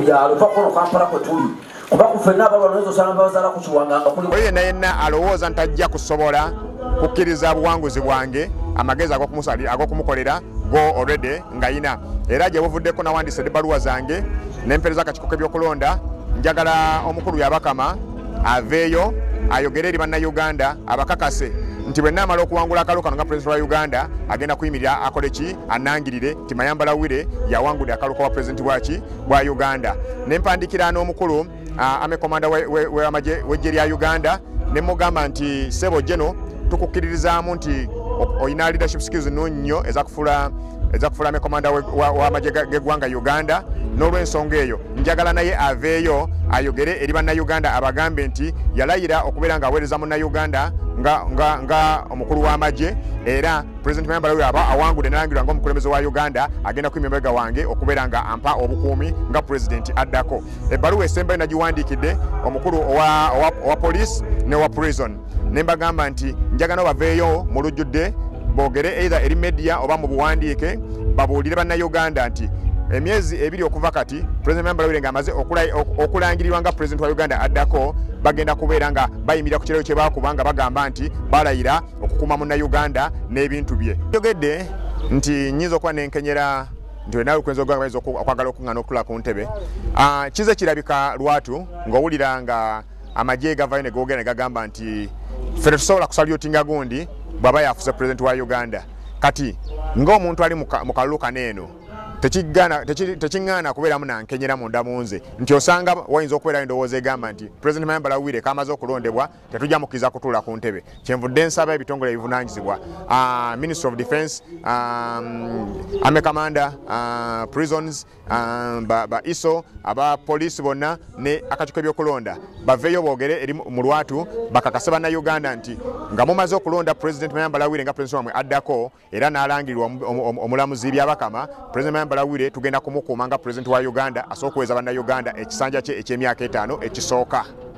byalo pakono Kampala kwe tuli kuba kufenna abalwaniriza osanga bazala ku kiwanganga kuli oyo yenna alowooza ntajja kusobola kukkiriza buwanguzi bwange amagezi ag'okumukolera go already ngayina era gye buvuddeko nawandise ebbaluwa zange n'empeereza akakiiko k'ebyokulonda njagala omukulu yabakama aveeyo ayogere eri bannayuganda abakakase nti bwe naamala okuwangula akalulu kano nga pulezidenti wa Uganda agenda kuyimirira akole ki annangirire nti Mayambala Wire yawangudde akalulu ka pulezidenti bwa Uganda n'empandikira n'omukulu ame komanda w'eggye lya Uganda ne mugamba nti sebo jeno tukukkiririzaamu nti oyina leadership skills nnyo ezakufuula ame komanda w'amagye g'eggwanga Uganda n'olw'ensonga eyo njagala naye aveeyo ayogere eri bannayuganda abagambe nti yalayira okubeera ng'aweereza munnayuganda nga omukulu w'amagye era President Mayambala Wire aba awangudde n'alangirwa ng'omukulembeze wa Uganda agenda kuyima emabega wange okubeera nga ampa obukuumi nga pulezidenti addako. Ebbaluwa esembayo nagiwandiikidde omukulu owa police n'owa prison ne mbagamba nti njagala baveeyo mu lujjudde boogere either eri media oba mu buwandiike babuulire bannayuganda nti emyezi ebiri okuva kati President Mayambala Wire ng'amaze okulangirirwa nga pulezidenti wa Uganda addako bagenda kubeera nga bayimirira ku kirego kye baakuba nga bagamba nti balayira okukuuma munnayuganda n'ebintu bye. Njogedde nti nnyinza okuba nenkenyera nti wenawe lukwenzi bayinza okwagala okuŋŋaana okutula ku ntebe kize kirabika lwatu ng'owulira nga amagye gavayo ne googera ne gagamba nti ffe tetusobola kusalyotinga gundi bw'aba yafuuse pulezidenti wa Uganda kati ng'omuntu ali mu kalulu kaneeno tekiŋŋaana kubeeramu nankenyera munda mu nze nti osanga wayinza okubeerayo endowooza egamba nti President Mayambala Wire kamaze okulondebwa tetujja mukkiriza kutuula ku ntebe kyenvudde nsaba ebitongole ebivunaanyizibwa Ministry of Defence Army Commander prisons ba ISO aba police bonna ne akakiiko ebyokulonda baveeyo boogere eri mu lwatu bakakase bannayuganda nti nga mumaze okulonda President Mayambala Wire nga pulezidenti wamwe addako era n'alangirirwa omulamuzi byabakama President Mayambala Wire tugenda kumukuuma nga pulezidenti wa Uganda asooka okuweeza bannayuganda ekisanja kye eky'emyaka 5 ekisooka.